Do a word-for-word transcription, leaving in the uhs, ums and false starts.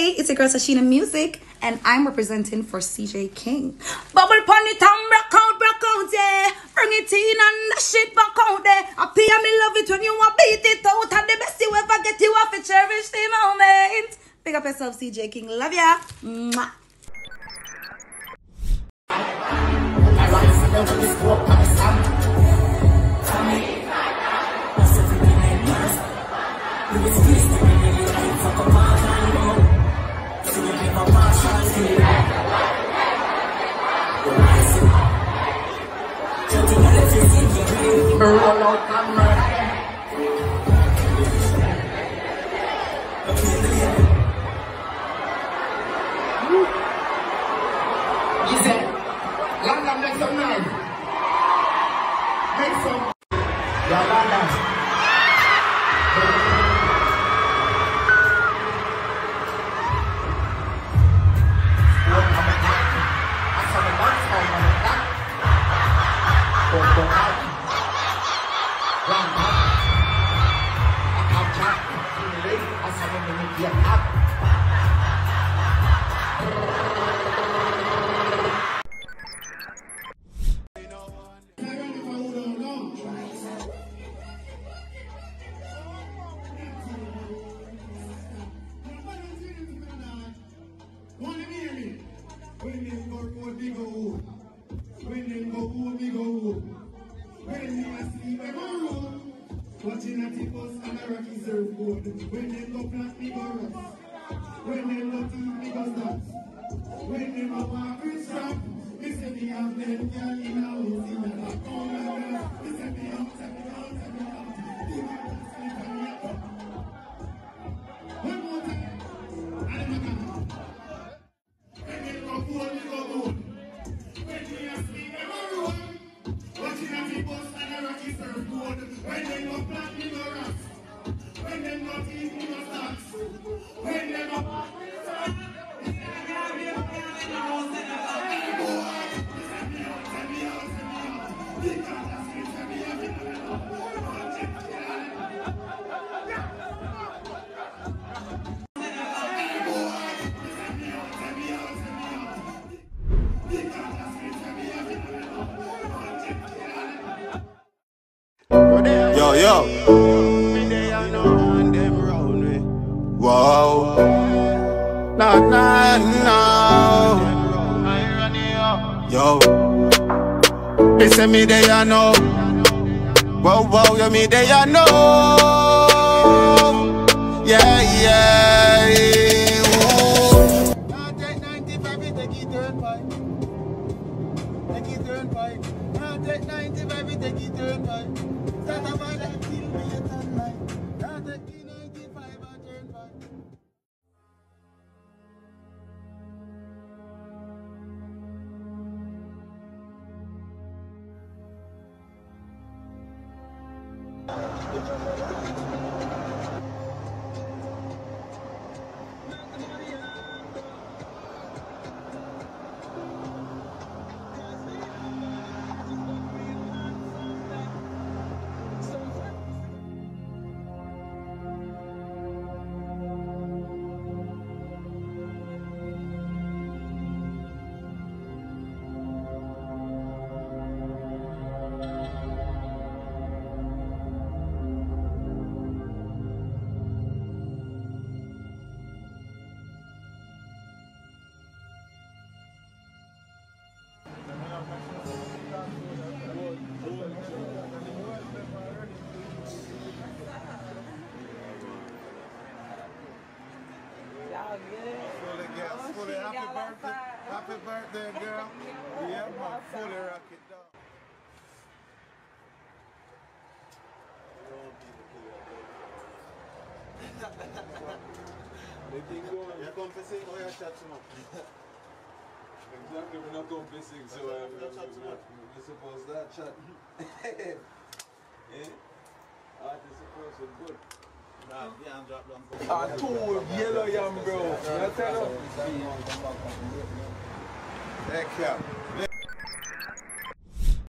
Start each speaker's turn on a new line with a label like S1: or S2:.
S1: Hey, it's your girl Tashina Music, and I'm representing for C J King. Bubble pon it and broke out, broke out, yeah. Bring it in and dash it back out there. I pay me love it when you want beat it out. And the best you ever get, you have to cherish the moment. Pick up yourself, C J King. Love ya. Mwah.
S2: Roll out camera. You said, London, make some noise. Make some. Yeah, London.
S3: When them go road, we go road. When them go road, we go road. When me asleep, I go road. Watching at the bus and a rocky surfboard. When them go flat, me go rust. When them go teeth, me go nuts. When them go walk with strap, me say me have them girl in a house in a lock. Oh my God, me say me out, say me out, say me out. Give me a sleep and me up. One more time, and I'm gonna. When them go road, we go road. When me asleep, I go road. Watching at the bus and a rocky surfboard. When them go flat, me go rust. When them go teeth, me go socks. When them go walk with strap, me say me have them girl in a house in a lock. Me say me out, say me out, say me out. Because I say say me have them girl. Watch it,
S4: Yo, yo. Whoa. No, no, no. Yo. They say me they I know. Whoa, whoa, yo, me they I know. Yeah, yeah. Now take ninety-five, take it turn five. Take it turn five. Now take ninety-five, take it turn five. Start a fight and kill me a turn five. Now take it ninety-five and turn five. Fully, happy birthday, happy birthday, girl. Yeah, man, fully rock it down. You're confessing or you're chatting up?
S5: Exactly, we're not confessing, so uh, we're, we're, we're supposed to chat. Eh? Artist supposed to be good.
S6: Ah, two yellow yam, bro. You tell them?
S4: Take care.